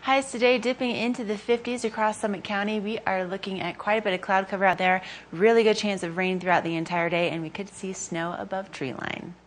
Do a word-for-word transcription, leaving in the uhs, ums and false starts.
Highs today dipping into the fifties across Summit County. We are looking at quite a bit of cloud cover out there. Really good chance of rain throughout the entire day, and we could see snow above tree line.